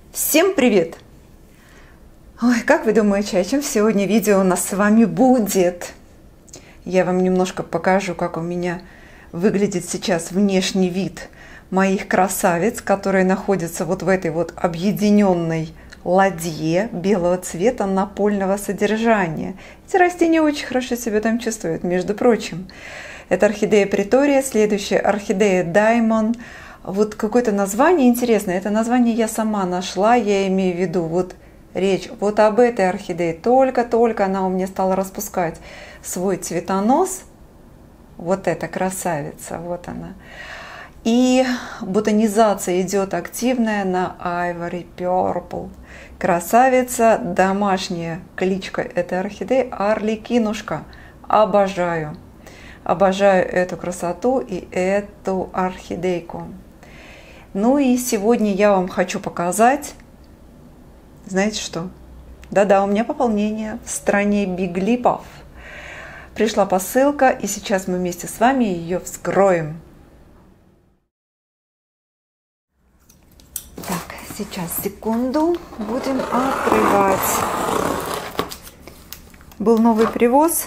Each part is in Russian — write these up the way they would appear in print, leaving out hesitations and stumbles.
Всем привет! Ой, как вы думаете, о чем сегодня видео у нас с вами будет? Я вам немножко покажу, как у меня выглядит сейчас внешний вид моих красавиц, которые находятся вот в этой вот объединенной ладье белого цвета напольного содержания. Эти растения очень хорошо себя там чувствуют, между прочим. Это орхидея Претория, следующая орхидея Даймон. Вот какое-то название интересное. Это название я сама нашла, я имею в виду вот речь вот об этой орхидее. Только-только она у меня стала распускать свой цветонос. Вот эта красавица, вот она. И ботанизация идет активная на Ivory Purple. Красавица, домашняя кличка этой орхидеи Арлекинушка. Обожаю. Обожаю эту красоту и эту орхидейку. Ну и сегодня я вам хочу показать, знаете что? Да-да, у меня пополнение в стране биглипов. Пришла посылка, и сейчас мы вместе с вами ее вскроем. Так, сейчас, секунду, будем открывать. Был новый привоз.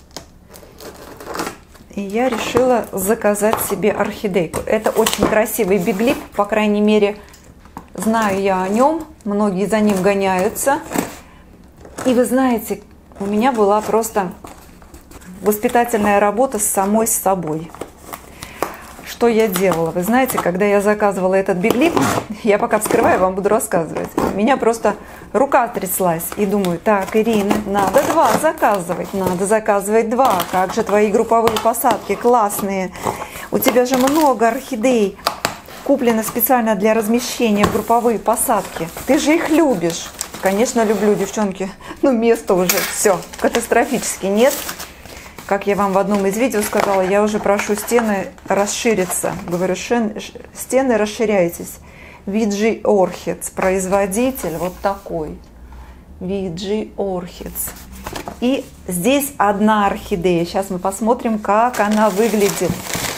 И я решила заказать себе орхидейку. Это очень красивый биглип, по крайней мере, знаю я о нем. Многие за ним гоняются. И вы знаете, у меня была просто воспитательная работа с самой собой. Что я делала? Вы знаете, когда я заказывала этот биглип, я пока вскрываю, вам буду рассказывать. У меня просто рука тряслась. И думаю, так, Ирина, надо заказывать два. Как же твои групповые посадки классные. У тебя же много орхидей. Куплено специально для размещения в групповые посадки. Ты же их любишь. Конечно, люблю, девчонки. Ну, места уже все катастрофически нет. Как я вам в одном из видео сказала, я уже прошу стены расшириться. Говорю, стены расширяйтесь. VG Orchids, производитель вот такой. VG Orchids. И здесь одна орхидея. Сейчас мы посмотрим, как она выглядит.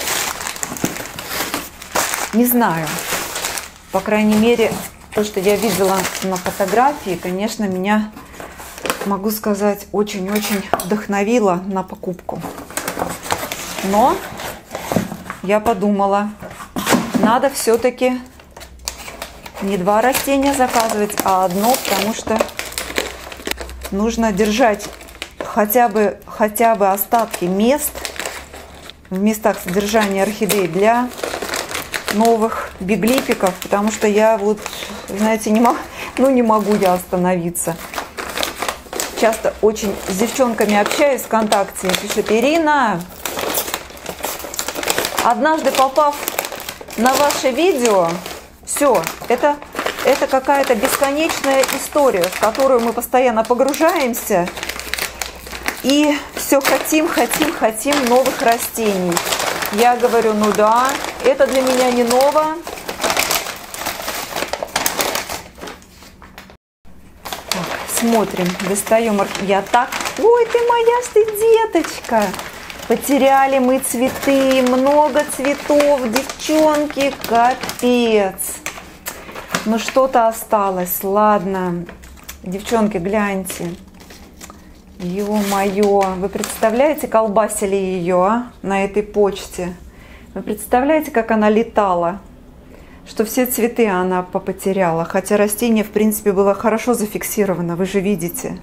Не знаю. По крайней мере, то, что я видела на фотографии, конечно, меня, могу сказать, очень-очень вдохновило на покупку. Но я подумала, надо все-таки не два растения заказывать, а одно, потому что нужно держать хотя бы остатки мест в местах содержания орхидей для новых биглипиков, потому что я вот, знаете, не могу я остановиться. Часто очень с девчонками общаюсь ВКонтакте, пишет: Ирина, однажды попав на ваше видео, все, это какая-то бесконечная история, в которую мы постоянно погружаемся и все хотим новых растений. Я говорю, ну да, это для меня не ново. Смотрим, достаем. Ой, ты моя ж ты деточка. Потеряли мы цветы, много цветов, девчонки, капец. Ну что-то осталось, ладно. Девчонки, гляньте. Ё-моё, вы представляете, колбасили ее на этой почте? Вы представляете, как она летала? Что все цветы она попотеряла, хотя растение, в принципе, было хорошо зафиксировано, вы же видите.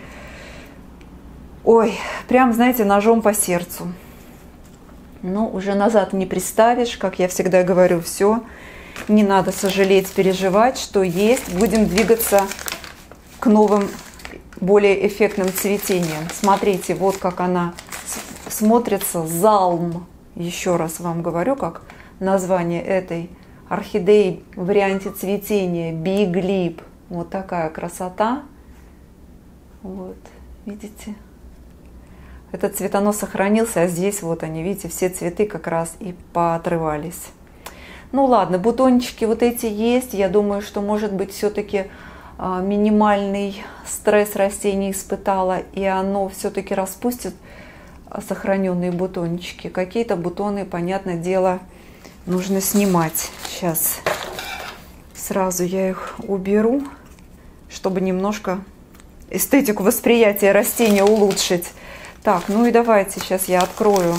Ой, прям, знаете, ножом по сердцу. Ну, уже назад не приставишь, как я всегда говорю, все. Не надо сожалеть, переживать, что есть. Будем двигаться к новым, более эффектным цветениям. Смотрите, вот как она смотрится. Залм. Еще раз вам говорю, как название этой орхидеи в варианте цветения биглип. Вот такая красота. Вот, видите? Этот цветонос сохранился, а здесь вот они, видите, все цветы как раз и поотрывались. Ну ладно, бутончики вот эти есть. Я думаю, что, может быть, все-таки минимальный стресс растений испытала, и оно все-таки распустит сохраненные бутончики. Какие-то бутоны, понятное дело, нужно снимать. Сейчас Сразу я их уберу, чтобы немножко эстетику восприятия растения улучшить. Так, ну и давайте сейчас я открою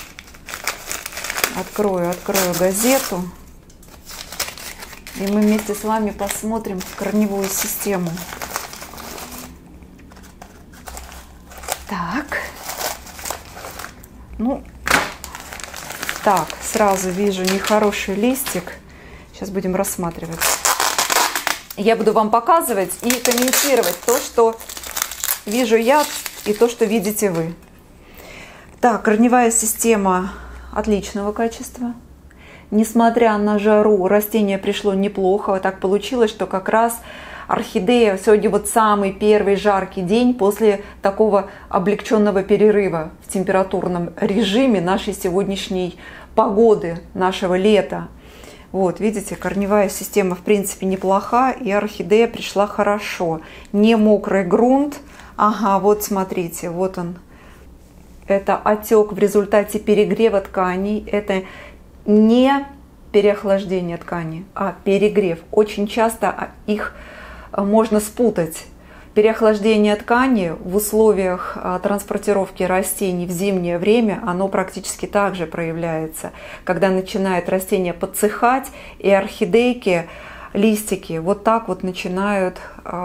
газету. И мы вместе с вами посмотрим корневую систему. Так. Ну, так, сразу вижу нехороший листик. Сейчас будем рассматривать. Я буду вам показывать и комментировать то, что вижу я, и то, что видите вы. Так, корневая система отличного качества. Несмотря на жару, растение пришло неплохо. Так получилось, что как раз орхидея сегодня вот самый первый жаркий день после такого облегченного перерыва в температурном режиме нашей сегодняшней погоды, нашего лета. Вот, видите, корневая система в принципе неплоха, и орхидея пришла хорошо. Не мокрый грунт. Ага, вот смотрите, вот он. Это отек в результате перегрева тканей. Это не переохлаждение ткани, а перегрев. Очень часто их можно спутать. Переохлаждение ткани в условиях транспортировки растений в зимнее время, оно практически так же проявляется. Когда начинает растение подсыхать, и орхидейки, листики вот так вот начинают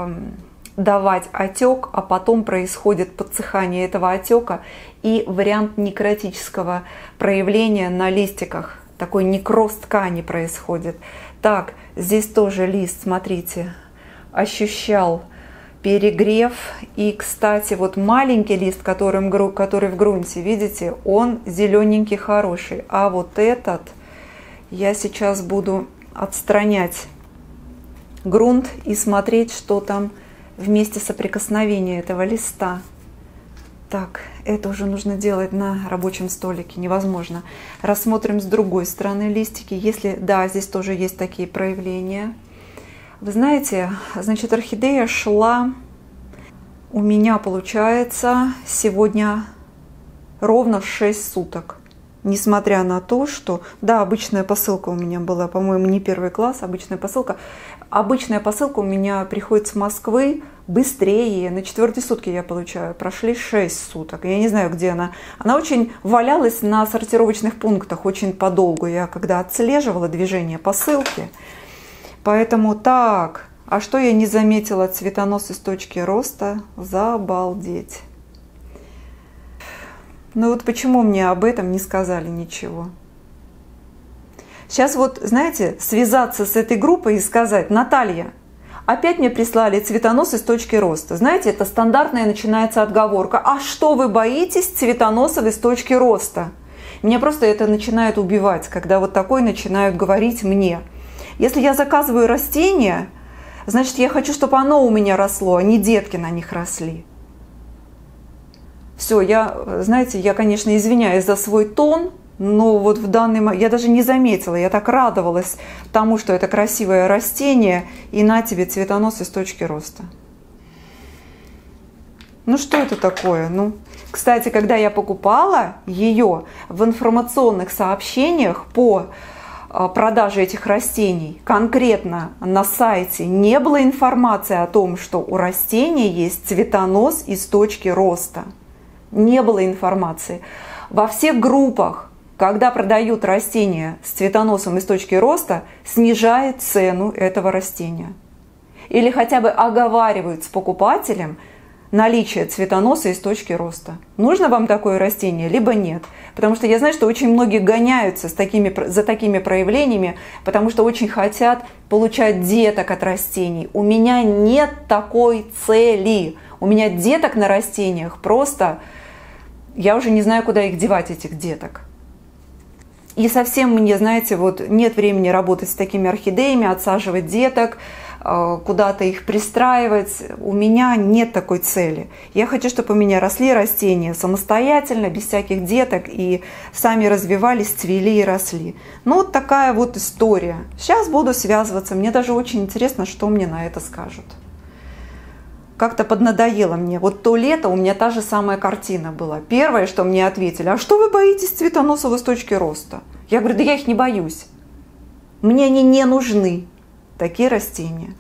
давать отек, а потом происходит подсыхание этого отека и вариант некротического проявления на листиках. Такой некроз ткани происходит. Так, здесь тоже лист, смотрите, ощущал перегрев. И, кстати, вот маленький лист, который в грунте, видите, он зелененький, хороший. А вот этот я сейчас буду отстранять грунт и смотреть, что там в месте соприкосновения этого листа. Так, это уже нужно делать на рабочем столике, невозможно. Рассмотрим с другой стороны листики. Если, да, здесь тоже есть такие проявления. Вы знаете, значит, орхидея шла у меня, получается, сегодня ровно 6 суток. Несмотря на то, что, да, обычная посылка у меня была, по-моему, не первый класс, обычная посылка. Обычная посылка у меня приходит с Москвы быстрее. На 4-е сутки я получаю. Прошли 6 суток. Я не знаю, где она. Она очень валялась на сортировочных пунктах очень подолгу. Я когда отслеживала движение посылки. Поэтому так. А что я не заметила цветонос из точки роста? Забалдеть. Ну вот почему мне об этом не сказали ничего? Сейчас вот, знаете, связаться с этой группой и сказать: Наталья, опять мне прислали цветонос из точки роста. Знаете, это стандартная начинается отговорка. А что вы боитесь цветоносов из точки роста? Меня просто это начинает убивать, когда вот такое начинают говорить мне. Если я заказываю растение, значит, я хочу, чтобы оно у меня росло, а не детки на них росли. Все, знаете, я, конечно, извиняюсь за свой тон, но вот в данный момент я даже не заметила, я так радовалась тому, что это красивое растение, и на тебе цветонос из точки роста. Ну что это такое? Ну, кстати, когда я покупала ее, в информационных сообщениях по продаже этих растений, конкретно на сайте не было информации о том, что у растения есть цветонос из точки роста. Не было информации. Во всех группах, когда продают растения с цветоносом из точки роста, снижают цену этого растения. Или хотя бы оговаривают с покупателем наличие цветоноса из точки роста. Нужно вам такое растение, либо нет. Потому что я знаю, что очень многие гоняются за такими проявлениями, потому что очень хотят получать деток от растений. У меня нет такой цели. У меня деток на растениях просто... Я уже не знаю, куда их девать, этих деток. И совсем мне, знаете, вот нет времени работать с такими орхидеями, отсаживать деток, куда-то их пристраивать. У меня нет такой цели. Я хочу, чтобы у меня росли растения самостоятельно, без всяких деток, и сами развивались, цвели и росли. Ну, вот такая вот история. Сейчас буду связываться. Мне даже очень интересно, что мне на это скажут. Как-то поднадоело мне. Вот то лето у меня та же самая картина была. Первое, что мне ответили: а что вы боитесь цветоносов из точки роста? Я говорю: да я их не боюсь. Мне они не нужны. такие растения.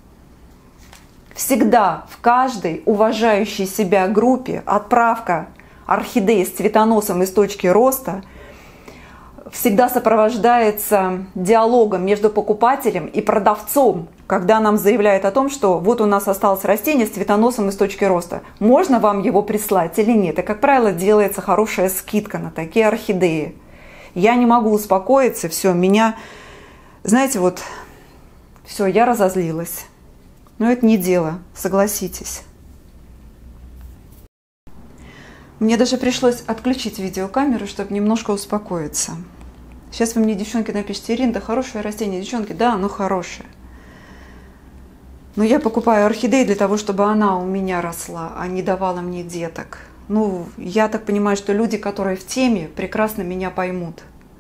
Всегда в каждой уважающей себя группе отправка орхидей с цветоносом из точки роста всегда сопровождается диалогом между покупателем и продавцом, когда нам заявляют о том, что вот у нас осталось растение с цветоносом из точки роста, можно вам его прислать или нет. И, как правило, делается хорошая скидка на такие орхидеи. Я не могу успокоиться, все, меня, знаете, вот, все, я разозлилась. Но это не дело, согласитесь. Мне даже пришлось отключить видеокамеру, чтобы немножко успокоиться. Сейчас вы мне, девчонки, напишите: Ирина, да хорошее растение. Девчонки, да, оно хорошее. Но я покупаю орхидеи для того, чтобы она у меня росла, а не давала мне деток. Ну, я так понимаю, что люди, которые в теме, прекрасно меня поймут.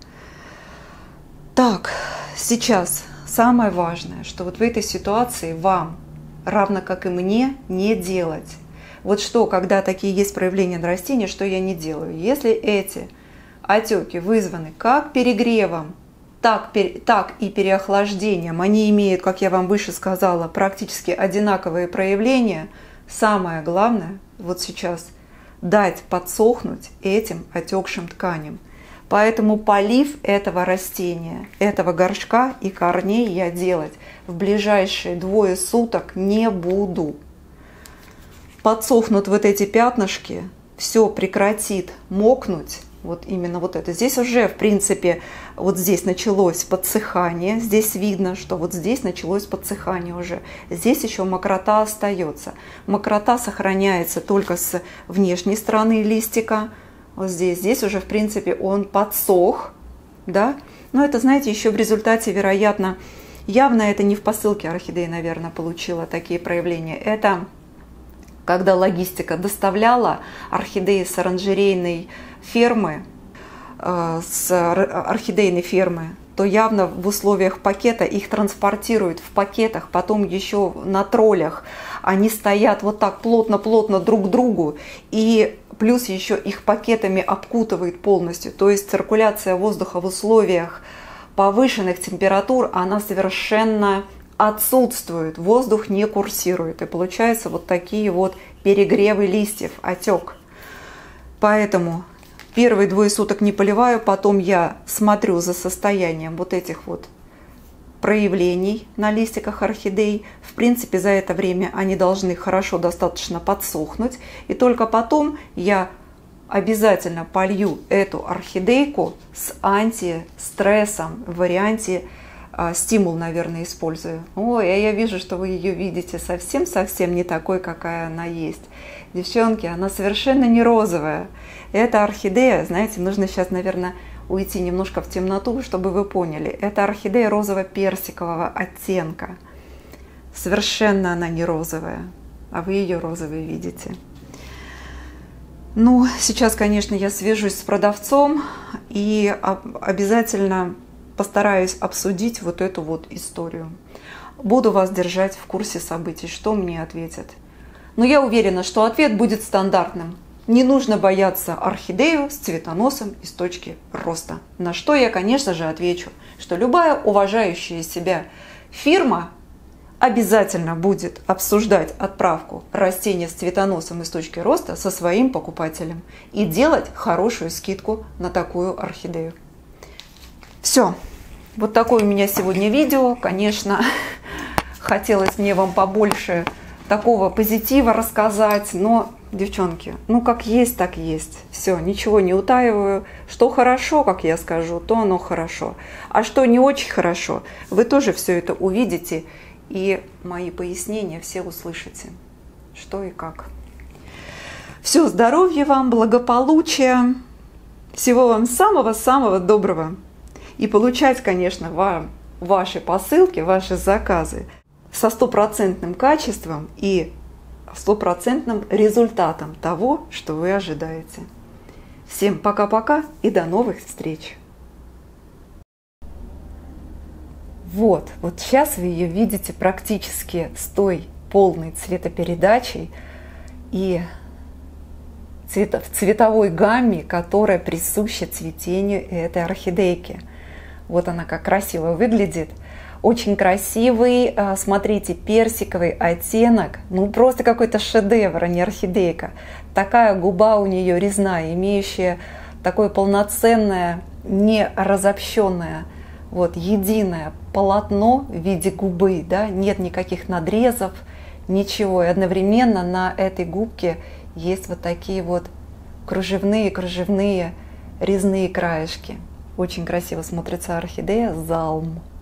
Так, сейчас самое важное, что вот в этой ситуации вам, равно как и мне, не делать. Вот что, когда такие есть проявления на растении, что я не делаю? Если эти отеки вызваны как перегревом, так и переохлаждением, они имеют, как я вам выше сказала, практически одинаковые проявления, самое главное вот сейчас дать подсохнуть этим отекшим тканям. Поэтому полив этого растения, этого горшка и корней я делать в ближайшие 2 суток не буду. Подсохнут вот эти пятнышки, все прекратит мокнуть. Вот именно вот это. Здесь уже, в принципе, вот здесь началось подсыхание. Здесь видно, что вот здесь началось подсыхание уже. Здесь еще мокрота остается. Мокрота сохраняется только с внешней стороны листика. Вот здесь уже, в принципе, он подсох, да. Но это, знаете, еще в результате, вероятно, явно это не в посылке орхидеи, наверное, получила такие проявления. Это когда логистика доставляла орхидеи с оранжерейной фермы, то явно в условиях пакета их транспортируют в пакетах, потом еще на троллях. Они стоят вот так плотно-плотно друг к другу, и плюс еще их пакетами обкутывает полностью. То есть циркуляция воздуха в условиях повышенных температур, она совершенно отсутствует, воздух не курсирует. И получается вот такие вот перегревы листьев, отек. Поэтому первые 2 суток не поливаю, потом я смотрю за состоянием вот этих вот проявлений на листиках орхидей. В принципе, за это время они должны хорошо достаточно подсохнуть. И только потом я обязательно полью эту орхидейку с антистрессом в варианте стимул, наверное, использую. Ой, а я вижу, что вы ее видите совсем-совсем не такой, какая она есть. Девчонки, она совершенно не розовая. Эта орхидея, знаете, нужно сейчас, наверное, уйти немножко в темноту, чтобы вы поняли. Это орхидея розово-персикового оттенка. Совершенно она не розовая, а вы ее розовой видите. Ну, сейчас, конечно, я свяжусь с продавцом и обязательно постараюсь обсудить вот эту вот историю. Буду вас держать в курсе событий, что мне ответят. Но я уверена, что ответ будет стандартным. Не нужно бояться орхидею с цветоносом из точки роста. На что я, конечно же, отвечу, что любая уважающая себя фирма обязательно будет обсуждать отправку растения с цветоносом из точки роста со своим покупателем и делать хорошую скидку на такую орхидею. Все. Вот такое у меня сегодня видео. Конечно, хотелось мне вам побольше такого позитива рассказать, но, девчонки, ну как есть, так есть. Все, ничего не утаиваю. Что хорошо, как я скажу, то оно хорошо. А что не очень хорошо, вы тоже все это увидите и мои пояснения все услышите, что и как. Все, здоровья вам, благополучия, всего вам самого-самого доброго. И получать, конечно, ваши посылки, ваши заказы со стопроцентным качеством и стопроцентным результатом того, что вы ожидаете. Всем пока-пока и до новых встреч! Вот сейчас вы ее видите практически с той полной цветопередачей и в цветовой гамме, которая присуща цветению этой орхидейки. Вот она как красиво выглядит. Очень красивый, смотрите, персиковый оттенок, ну просто какой-то шедевр, а не орхидейка. Такая губа у нее резная, имеющая такое полноценное, не разобщенное, вот, единое полотно в виде губы, да, нет никаких надрезов, ничего. И одновременно на этой губке есть вот такие вот кружевные резные краешки. Очень красиво смотрится орхидея Залм.